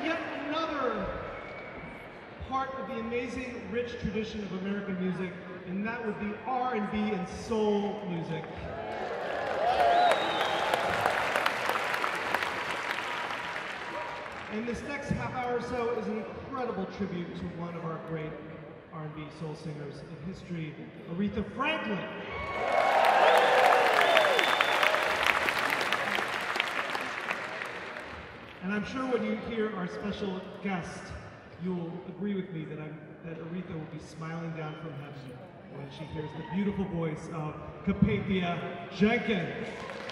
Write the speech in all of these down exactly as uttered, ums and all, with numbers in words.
yet another part of the amazing, rich tradition of American music, and that would be R and B and soul music. And this next half hour or so is an incredible tribute to one of our great R and B soul singers in history, Aretha Franklin. And I'm sure when you hear our special guest, you'll agree with me that, I'm, that Aretha will be smiling down from heaven when she hears the beautiful voice of Capathia Jenkins.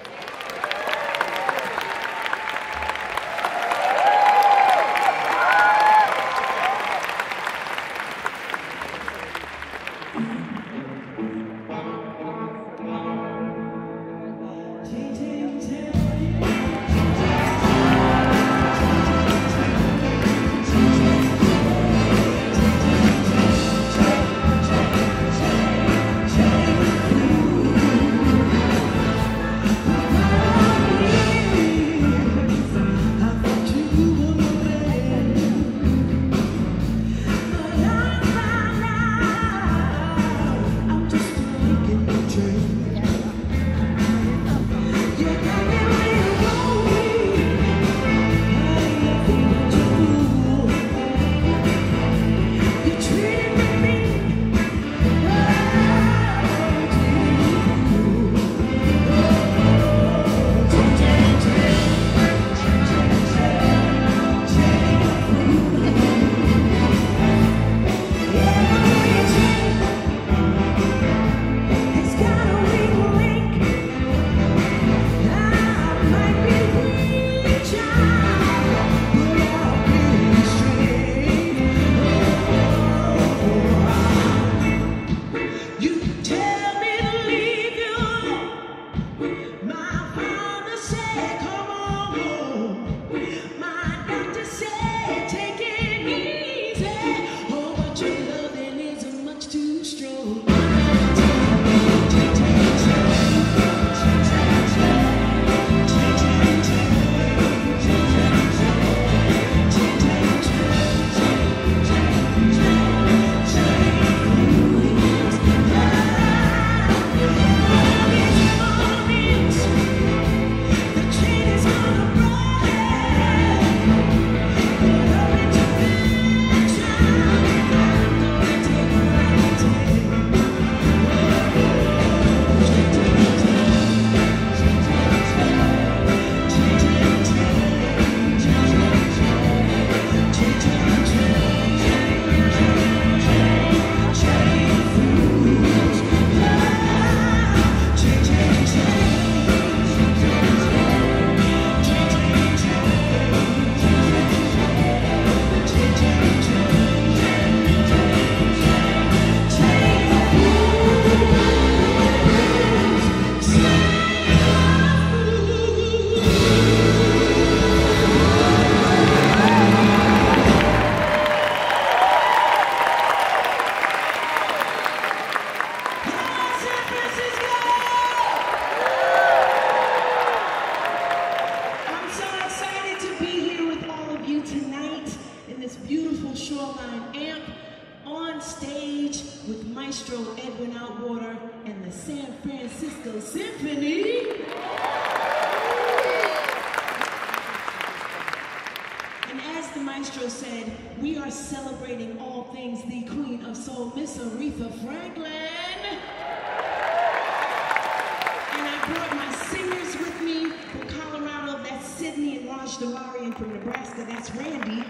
With Maestro Edwin Outwater and the San Francisco Symphony. And as the Maestro said, we are celebrating all things the Queen of Soul, Miss Aretha Franklin. And I brought my singers with me from Colorado. That's Sydney and Raj Dewari, and from Nebraska, that's Randy.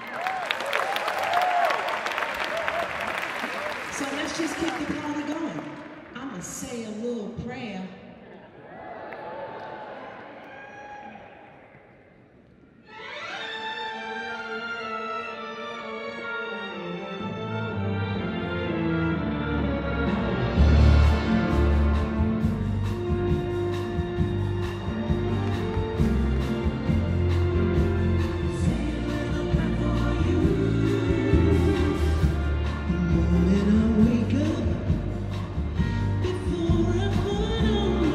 So let's just keep the party going. I'm gonna say a little prayer. Before I put on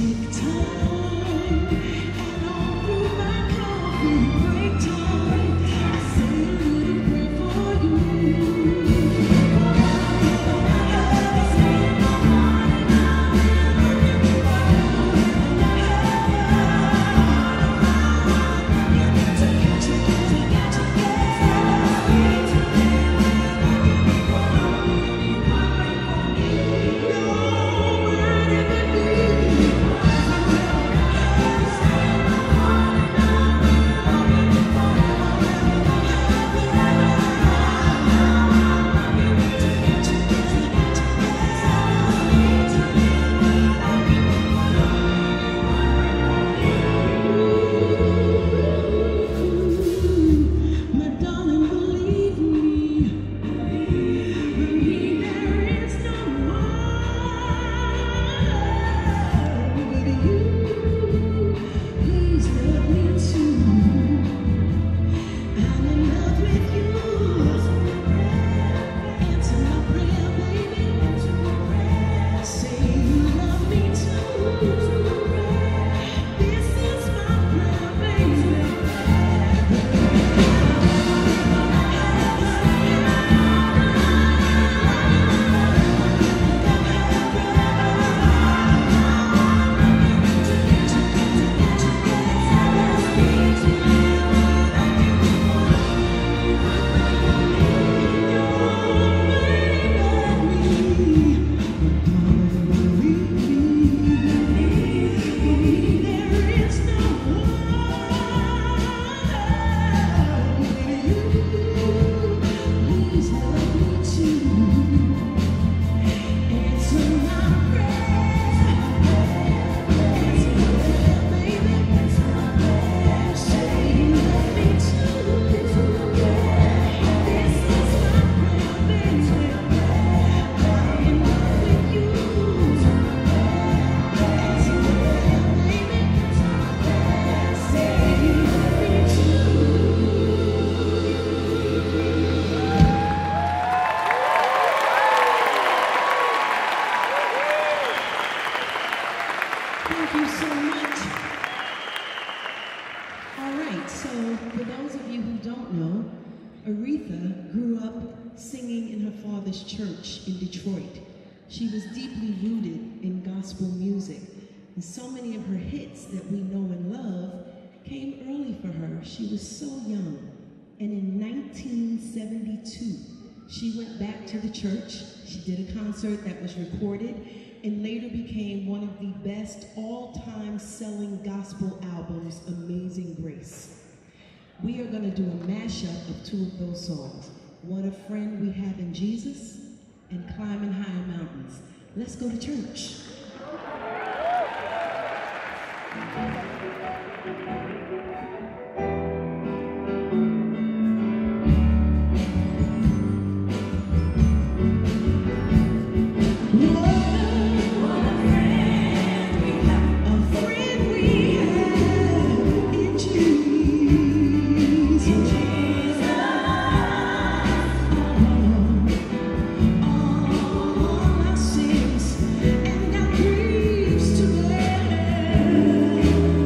Aretha grew up singing in her father's church in Detroit. She was deeply rooted in gospel music, and so many of her hits that we know and love came early for her. She was so young, and in nineteen seventy-two, she went back to the church. She did a concert that was recorded and later became one of the best all-time selling gospel albums, Amazing Grace. We are going to do a mashup of two of those songs, What a Friend We Have in Jesus and Climbing Higher Mountains. Let's go to church. And I grieve today.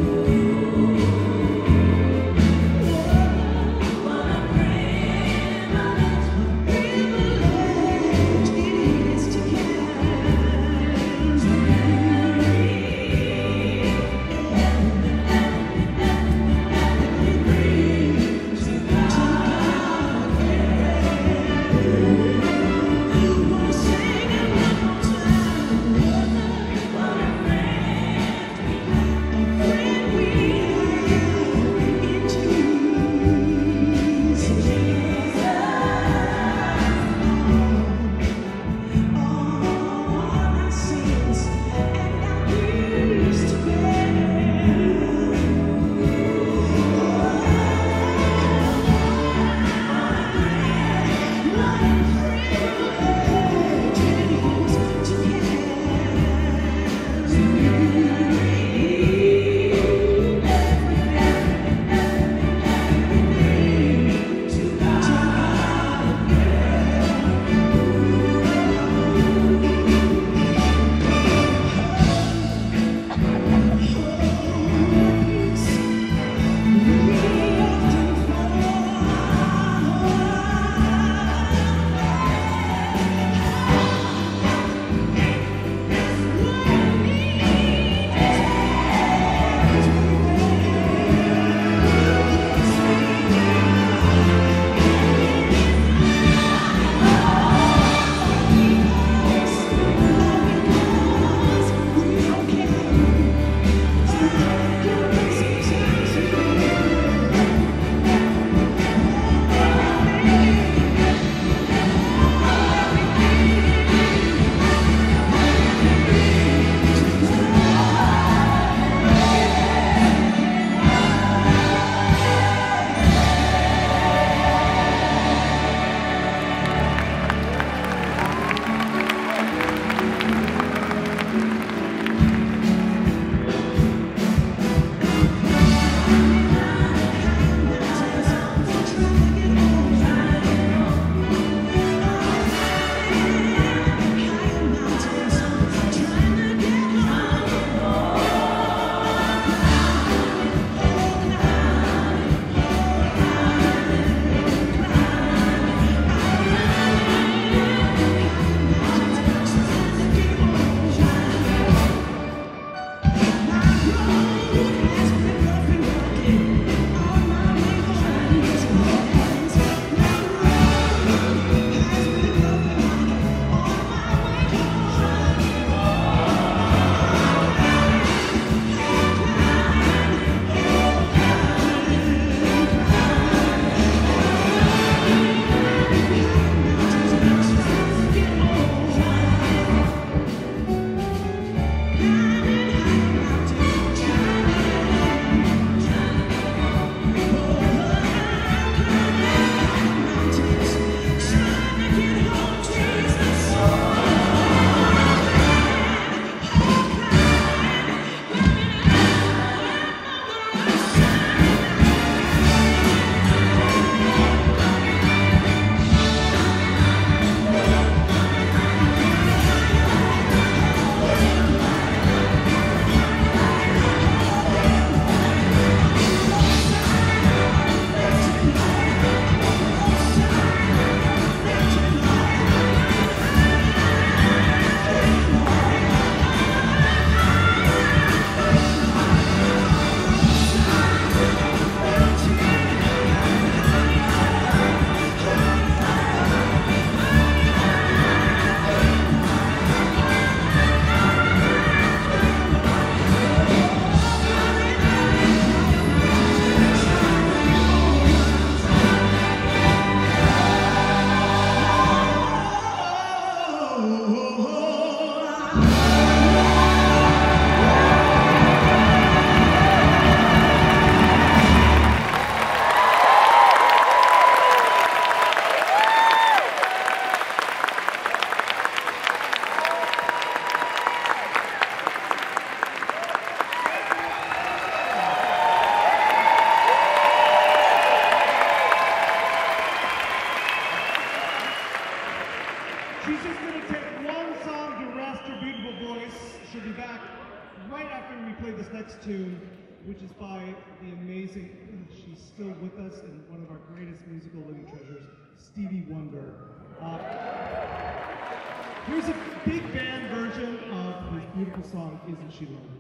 play this next tune, which is by the amazing, she's still with us, and one of our greatest musical living treasures, Stevie Wonder. Uh, here's a big band version of his beautiful song, Isn't She Lovely?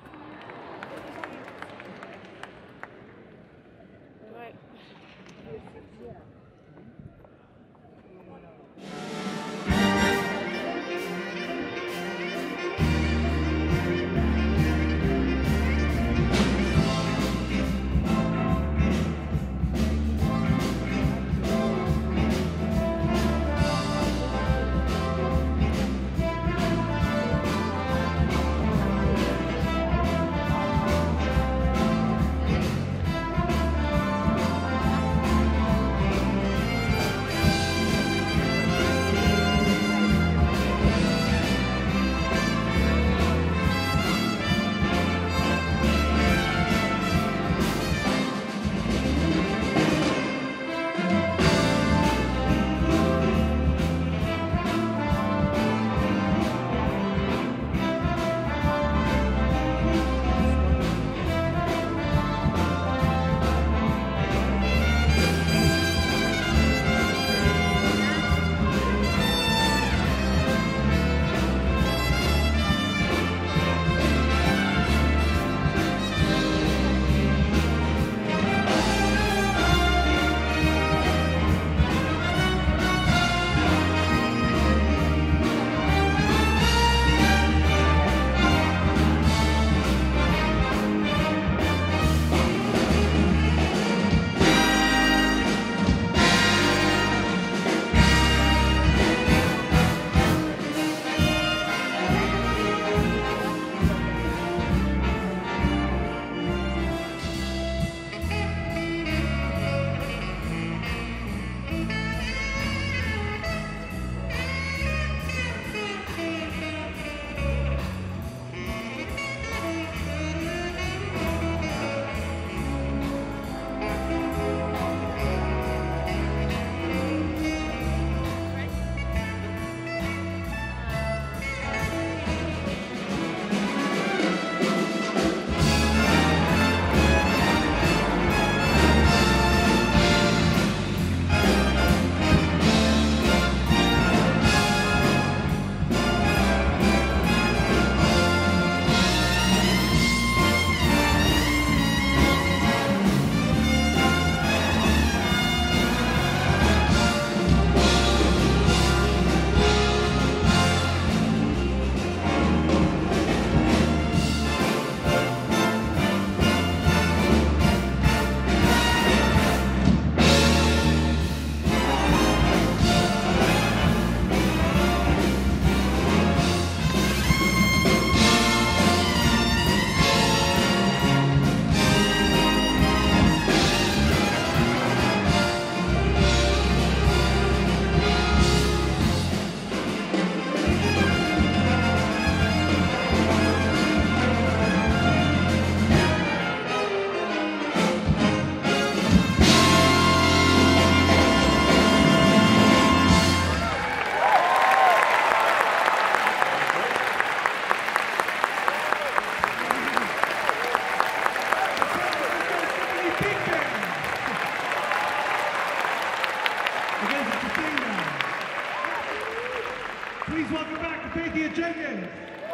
Please welcome back Capathia Jenkins.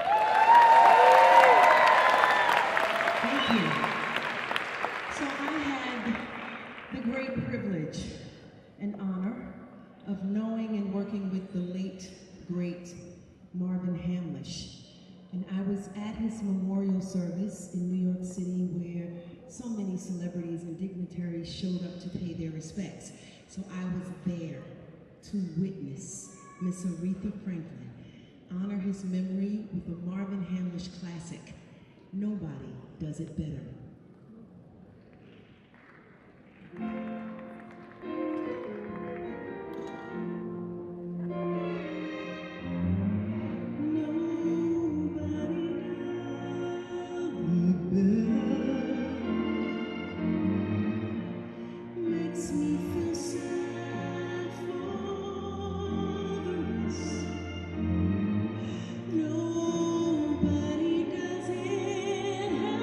Thank you. So I had the great privilege and honor of knowing and working with the late, great Marvin Hamlish. And I was at his memorial service in New York City where so many celebrities and dignitaries showed up to pay their respects. So I was there to witness Miss Aretha Franklin honor his memory with a Marvin Hamlish classic. Nobody does it better. Nobody does it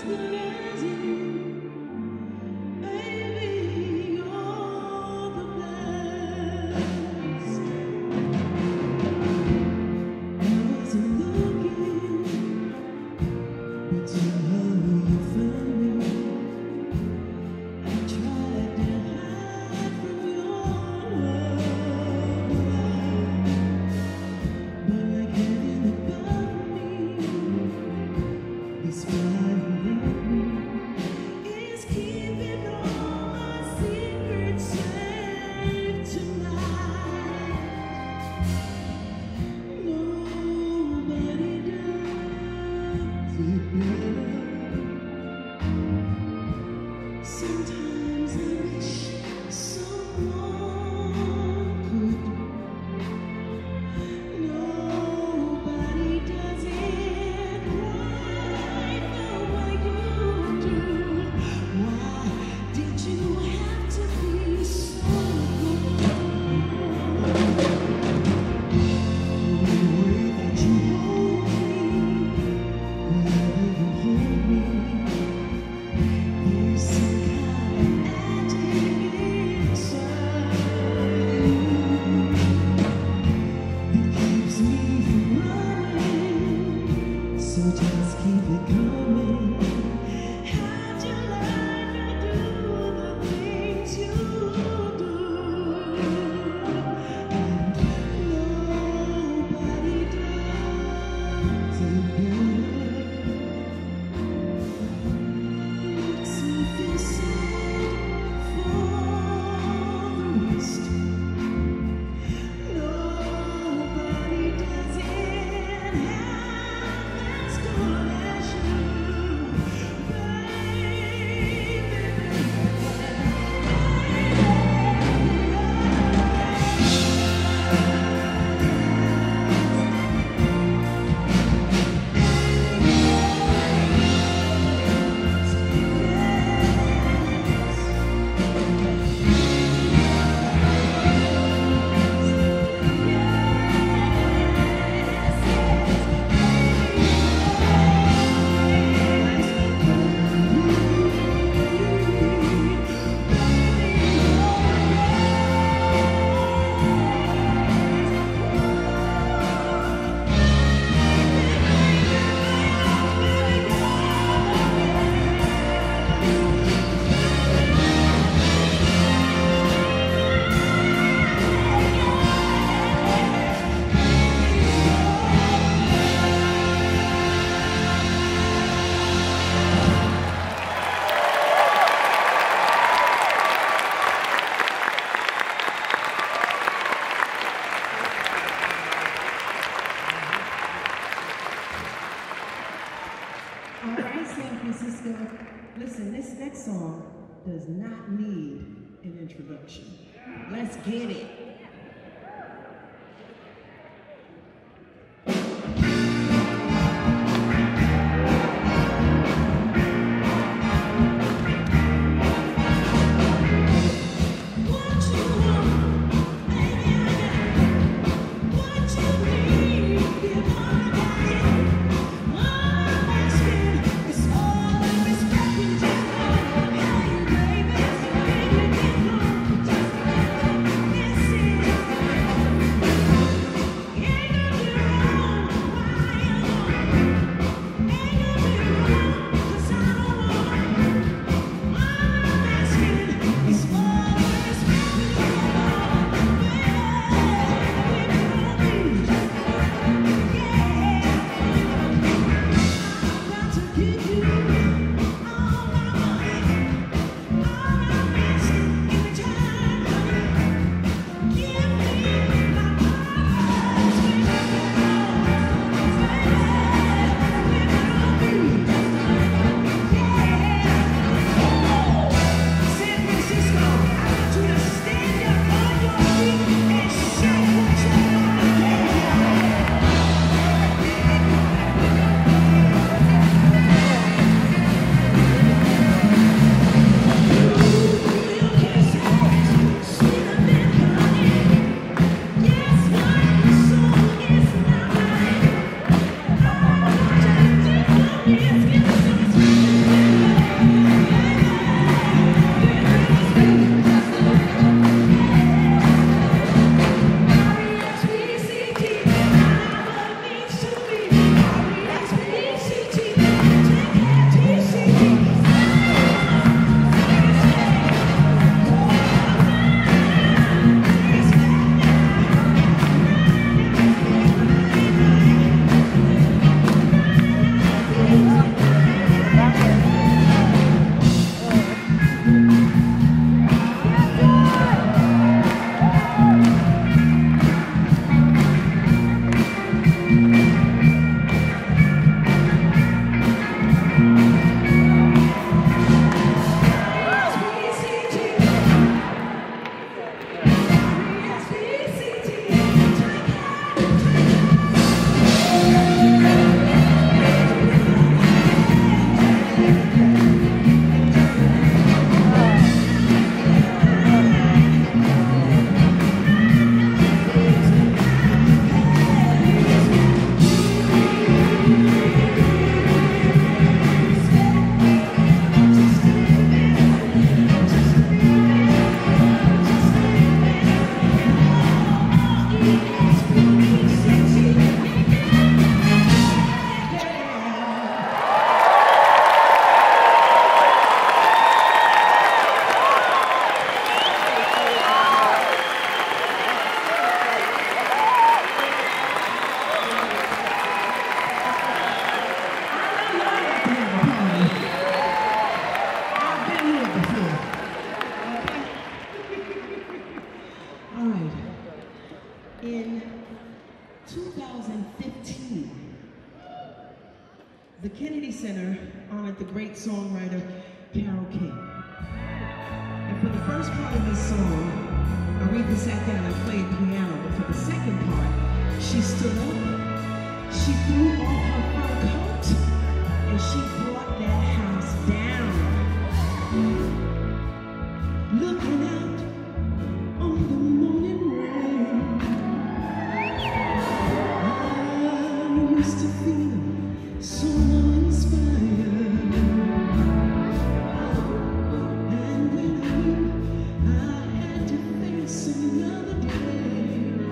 Listen, this next song does not need an introduction. Let's get it. This Kennedy Center honored the great songwriter Carole King. And for the first part of this song, Aretha sat down and played piano, but for the second part, she stood up, she threw off her fur coat, and she brought that house down. Looking out on the morning rain, I used to feel so uninspired. And when I knew I had to face another day,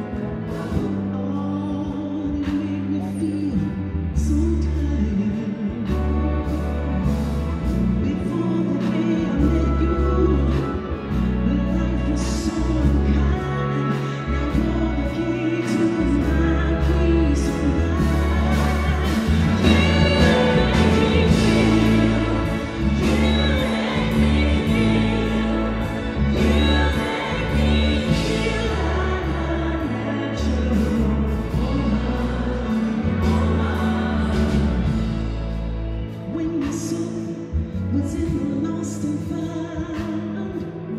oh, it made me feel so tired. Before the day I met you, life was so unkind. Now you're the key to my peace of when my soul was in the lost and found,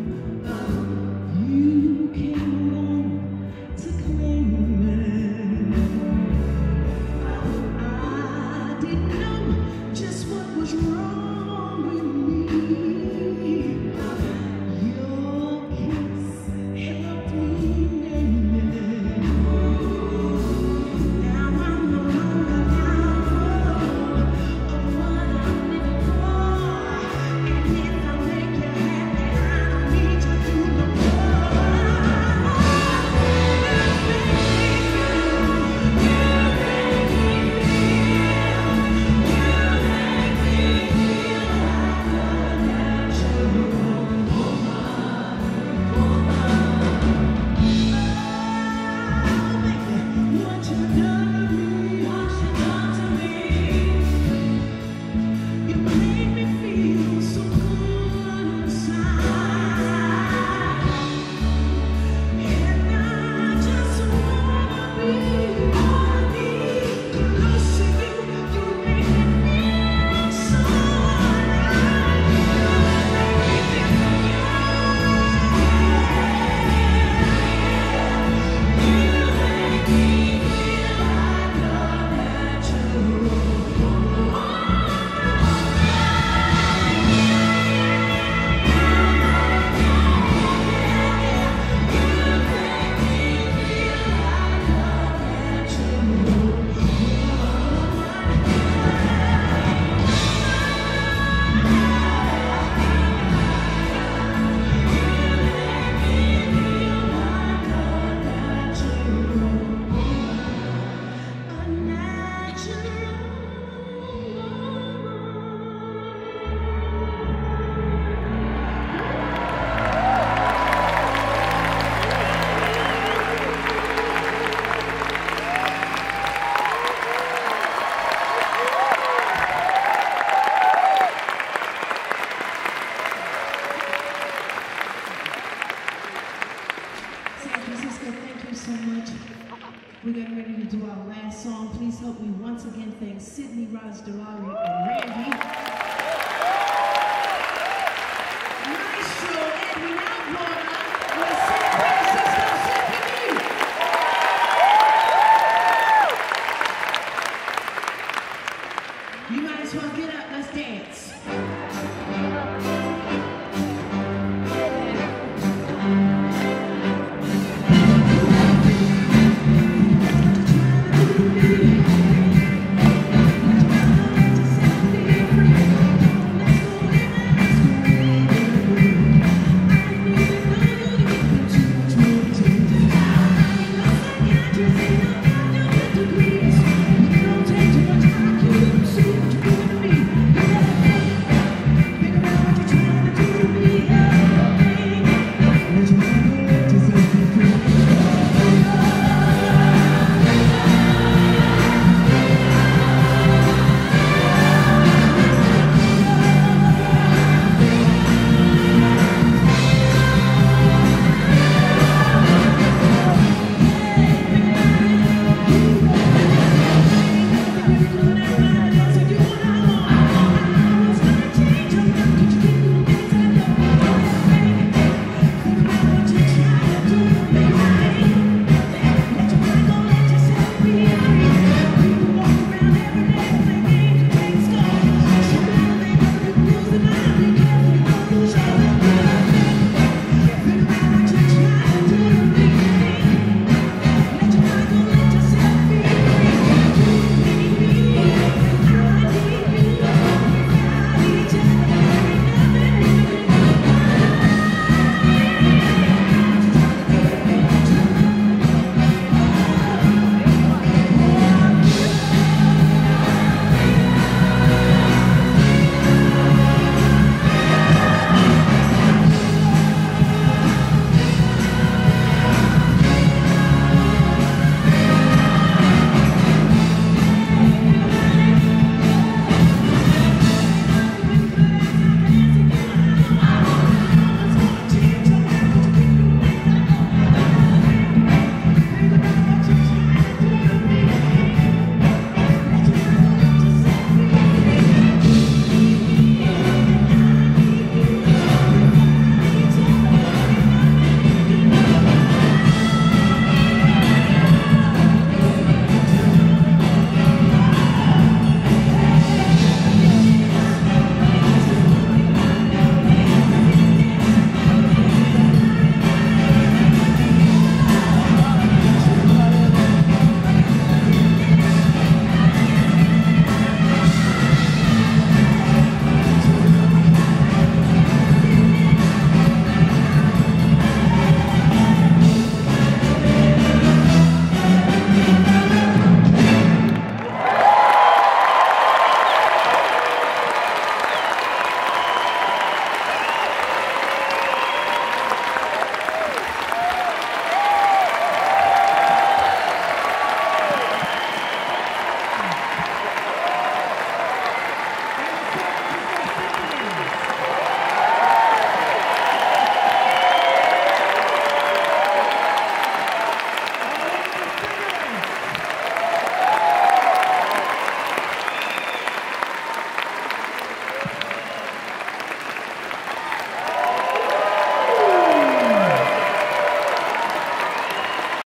you came along to claim it. I didn't know just what was wrong with me. Your kiss helped me name it. Now I'm no longer doubtful of what I'm living for. And if I make you happy, I don't need to do no more. What you done to me, what you done to me, you made me feel so good inside. And I just wanna be, wanna be close to you. You make me feel so alive. You make me feel San Francisco, thank you so much. We're getting ready to do our last song. Please help me once again thank Sydney, Rajdalari, and Randy. Maestro Edwin Outwater with San Francisco Symphony. You might as well get up, let's dance.